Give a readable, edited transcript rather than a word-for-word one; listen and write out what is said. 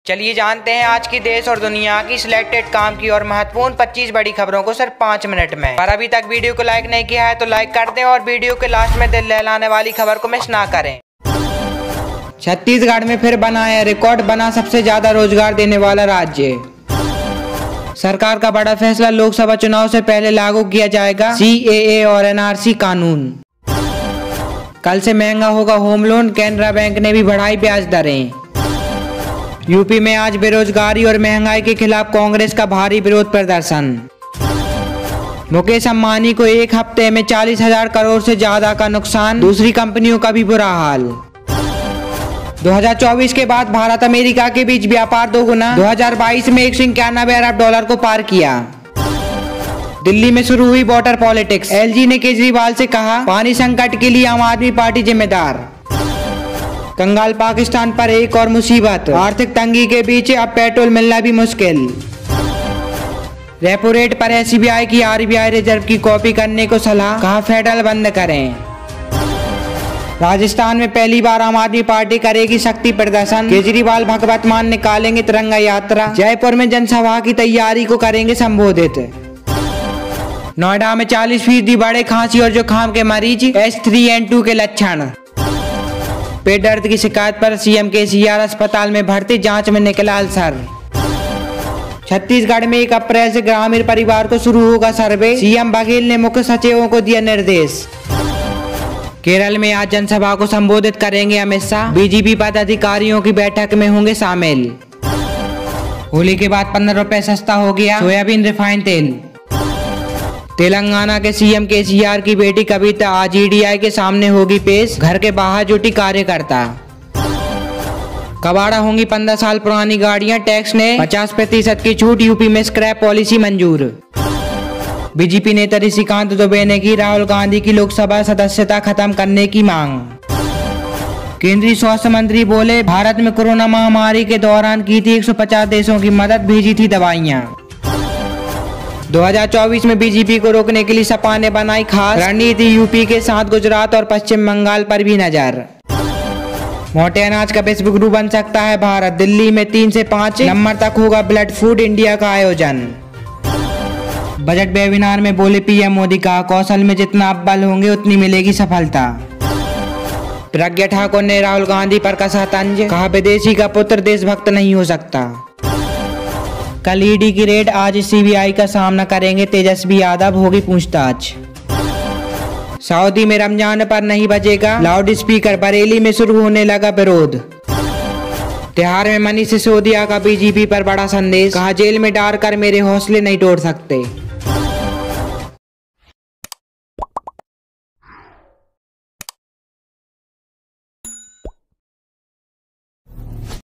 चलिए जानते हैं आज की देश और दुनिया की सिलेक्टेड काम की और महत्वपूर्ण 25 बड़ी खबरों को सिर्फ 5 मिनट में। पर अभी तक वीडियो को लाइक नहीं किया है तो लाइक कर दें और वीडियो के लास्ट में दिल लहलाने वाली खबर को मिस ना करें। छत्तीसगढ़ में फिर बना है रिकॉर्ड, बना सबसे ज्यादा रोजगार देने वाला राज्य। सरकार का बड़ा फैसला, लोकसभा चुनाव से पहले लागू किया जाएगा CAA और NRC कानून। कल से महंगा होगा होम लोन, कैनरा बैंक ने भी बढ़ाई ब्याज दरें। यूपी में आज बेरोजगारी और महंगाई के खिलाफ कांग्रेस का भारी विरोध प्रदर्शन। मुकेश अंबानी को एक हफ्ते में 40,000 करोड़ से ज्यादा का नुकसान, दूसरी कंपनियों का भी बुरा हाल। 2024 के बाद भारत अमेरिका के बीच व्यापार दोगुना, 2022 में 191 अरब डॉलर को पार किया। दिल्ली में शुरू हुई वाटर पॉलिटिक्स, LG ने केजरीवाल से कहा पानी संकट के लिए आम आदमी पार्टी जिम्मेदार। कंगाल पाकिस्तान पर एक और मुसीबत, आर्थिक तंगी के बीच अब पेट्रोल मिलना भी मुश्किल। रेपो रेट पर SBI की RBI रिजर्व की कॉपी करने को सलाह, कहा फेडरल बंद करें। राजस्थान में पहली बार आम आदमी पार्टी करेगी शक्ति प्रदर्शन, केजरीवाल भगवत मान निकालेंगे तिरंगा यात्रा। जयपुर में जनसभा की तैयारी को करेंगे संबोधित। नोएडा में 40% बढ़े खांसी और जुकाम के मरीज, H3N2 के लक्षण। पेट दर्द की शिकायत पर CM KCR अस्पताल में भर्ती, जांच में निकला अल्सर। छत्तीसगढ़ में 1 अप्रैल से ग्रामीण परिवार को शुरू होगा सर्वे, CM बघेल ने मुख्य सचिवों को दिया निर्देश। केरल में आज जनसभा को संबोधित करेंगे अमित शाह, BJP पदाधिकारियों की बैठक में होंगे शामिल। होली के बाद 15 रुपए सस्ता हो गया सोयाबीन रिफाइंड तेल। तेलंगाना के CM KCR की बेटी कविता आज EDI के सामने होगी पेश, घर के बाहर जुटी कार्यकर्ता। कबाड़ा होंगी 15 साल पुरानी गाड़ियां, टैक्स ने 50% की छूट, यूपी में स्क्रैप पॉलिसी मंजूर। BJP नेता ऋषिकांत दुबे ने की राहुल गांधी की लोकसभा सदस्यता खत्म करने की मांग। केंद्रीय स्वास्थ्य मंत्री बोले भारत में कोरोना महामारी के दौरान की थी 150 देशों की मदद, भेजी थी दवाइयां। 2024 में BJP को रोकने के लिए सपा ने बनाई खास रणनीति, यूपी के साथ गुजरात और पश्चिम बंगाल पर भी नजर। मोटे अनाज का विश्व गुरु बन सकता है भारत, दिल्ली में 3 से 5 नंबर तक होगा ब्लड फूड इंडिया का आयोजन। बजट वेबिनार में बोले PM मोदी, कहा कौशल में जितना आप बल होंगे उतनी मिलेगी सफलता। प्रज्ञा ठाकुर ने राहुल गांधी पर कसा तंज, कहा विदेशी का पुत्र देशभक्त नहीं हो सकता। कल ED की रेड, आज CBI का सामना करेंगे तेजस्वी यादव, होगी पूछताछ। सऊदी में रमजान पर नहीं बजेगा लाउड स्पीकर, बरेली में शुरू होने लगा विरोध। त्योहार में मनीष सिसोदिया का BJP पर बड़ा संदेश, कहा जेल में डाल कर मेरे हौसले नहीं तोड़ सकते।